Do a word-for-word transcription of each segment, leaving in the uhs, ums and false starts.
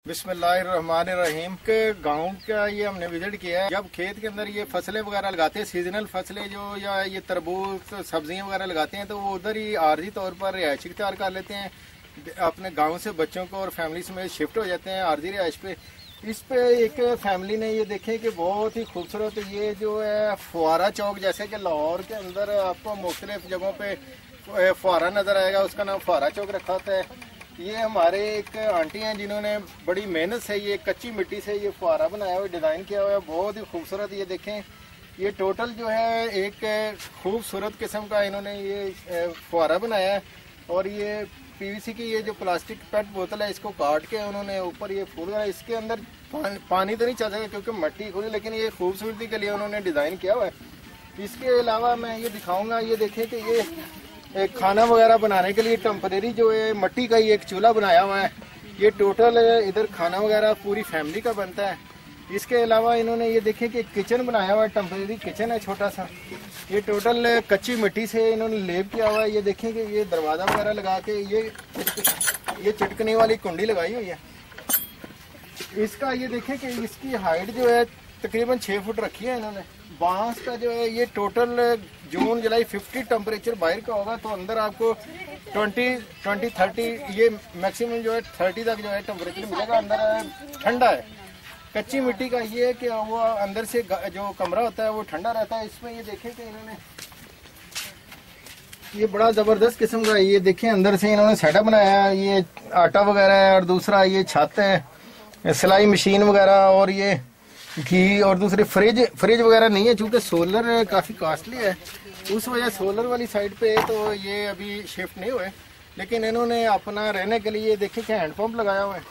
बिस्मिल्लाहिर्रहमानिर्रहीम के गांव का ये हमने विजिट किया है। जब खेत के अंदर ये फसलें वगैरह लगाते हैं, सीजनल फसलें जो या ये तरबूज सब्जियां वगैरह लगाते हैं, तो वो उधर ही आर्जी तौर पर रिहायश इख्तियार कर लेते हैं। अपने गांव से बच्चों को और फैमिली में शिफ्ट हो जाते हैं आर्जी रिहायश पे। इस पे एक फैमिली ने ये देखे कि बहुत ही खूबसूरत ये जो है फुहारा चौक, जैसे कि लाहौर के अंदर आपको मुख्तलिफ जगहों पे फुहारा नजर आएगा, उसका नाम फुहारा चौक रखा होता है। ये हमारे एक आंटी हैं जिन्होंने बड़ी मेहनत से ये कच्ची मिट्टी से ये फुहारा बनाया हुआ, डिज़ाइन किया हुआ है, बहुत ही खूबसूरत। ये देखें, ये टोटल जो है एक खूबसूरत किस्म का इन्होंने ये फुहारा बनाया है। और ये पीवीसी की ये जो प्लास्टिक पेट बोतल है, इसको काट के उन्होंने ऊपर ये फूल है। इसके अंदर पानी तो नहीं चल सका क्योंकि मिट्टी खुली, लेकिन ये खूबसूरती के लिए उन्होंने डिज़ाइन किया हुआ है। इसके अलावा मैं ये दिखाऊंगा, ये देखें कि ये एक खाना वगैरह बनाने के लिए टेम्परेरी जो है मिट्टी का ये एक चूल्हा बनाया हुआ है। ये टोटल इधर खाना वगैरह पूरी फैमिली का बनता है। इसके अलावा इन्होंने ये देखें कि किचन बनाया हुआ है, टेम्परेरी किचन है छोटा सा। ये टोटल कच्ची मिट्टी से इन्होंने लेप किया हुआ है। ये देखें कि ये दरवाज़ा वगैरह लगा के ये ये चिटकने वाली कुंडी लगाई हुई है। इसका ये देखें कि इसकी हाइट जो है तकरीबन छः फुट रखी है इन्होंने। बांस का जो है ये टोटल जून जुलाई फिफ्टी टेम्परेचर बाहर का होगा, तो अंदर आपको ट्वेंटी ट्वेंटी थर्टी ये मैक्सिमम जो है थर्टी तक जो है टेम्परेचर मिलेगा। अंदर ठंडा है। कच्ची मिट्टी का ये है कि वो अंदर से जो कमरा होता है वो ठंडा रहता है। इसमें ये देखें कि इन्होंने ये बड़ा ज़बरदस्त किस्म का ये देखें अंदर से इन्होंने सेटअप बनाया है। ये आटा वगैरह है और दूसरा ये छत है, सिलाई मशीन वगैरह, और ये घी, और दूसरे फ्रिज फ्रिज वगैरह नहीं है चूँकि सोलर काफ़ी कॉस्टली है, उस वजह सोलर वाली साइड पे तो ये अभी शिफ्ट नहीं हुए। लेकिन इन्होंने अपना रहने के लिए देखे कि हैंडपम्प लगाया हुआ है।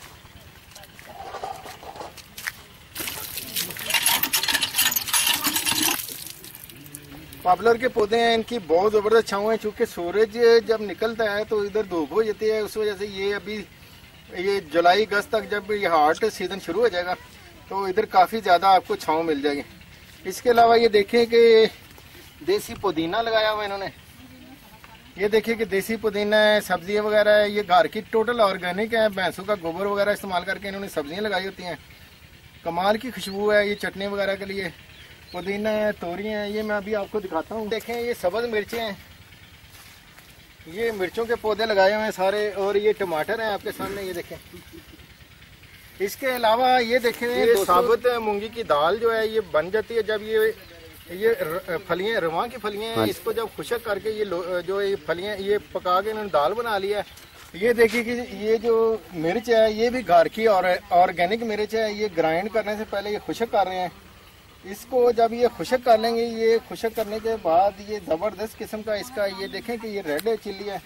पॉपुलर के पौधे हैं, इनकी बहुत ज़बरदस्त छाँव है। चूँकि सूरज जब निकलता है तो इधर धूप हो जाती है, उस वजह से ये अभी ये जुलाई अगस्त तक जब ये हार्ट सीजन शुरू हो जाएगा तो इधर काफ़ी ज़्यादा आपको छाँव मिल जाएगी। इसके अलावा ये देखें कि देसी पुदीना लगाया हुआ है इन्होंने। ये देखिए कि देसी पुदीना है, सब्जियां वगैरह है, ये घर की टोटल ऑर्गेनिक है। भैंसों का गोबर वगैरह इस्तेमाल करके इन्होंने सब्जियां लगाई होती हैं। कमाल की खुशबू है ये चटनी वगैरह के लिए। पुदीना है, तोरी है, ये मैं अभी आपको दिखाता हूँ। देखें ये सब्ज़ मिर्चें हैं, ये मिर्चों के पौधे लगाए हुए हैं सारे, और ये टमाटर हैं आपके सामने, ये देखें। इसके अलावा ये देखें ये साबुत मूंगी की दाल जो है ये बन जाती है जब ये ये फलियां, रवा की फलियां हैं, इसको जब खुशक करके ये जो ये फलियां ये पका के इन्होंने दाल बना लिया है। ये देखिए कि ये जो मिर्च है ये भी घर की और ऑर्गेनिक मिर्च है। ये ग्राइंड करने से पहले ये खुशक कर रहे हैं। इसको जब ये खुशक कर लेंगे, ये खुशक करने के बाद ये ज़बरदस्त किस्म का इसका ये देखें कि ये रेड चिल्ली है।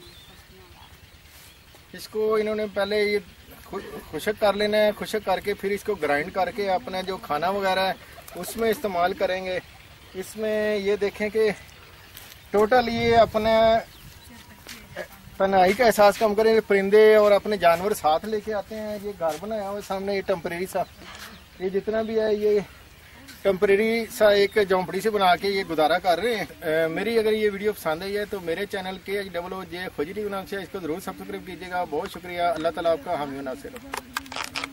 इसको इन्होंने पहले ये खुशक कर लेना है, खुशक करके फिर इसको ग्राइंड करके अपना जो खाना वगैरह है उसमें इस्तेमाल करेंगे। इसमें ये देखें कि टोटल ये अपने तन्हाई का एहसास कम करेंगे। परिंदे और अपने जानवर साथ लेके आते हैं। ये घर बनाया हुआ सामने, ये टेम्परेरी सा ये जितना भी है ये टेम्परेरी सा एक झोंपड़ी से बना के ये गुजारा कर रहे हैं। मेरी अगर ये वीडियो पसंद आई है तो मेरे चैनल के एच डबल ओ जे खोजरी नाम से इसको ज़रूर सब्सक्राइब कीजिएगा। बहुत शुक्रिया। अल्लाह ताला आपका हामी नासिर हो।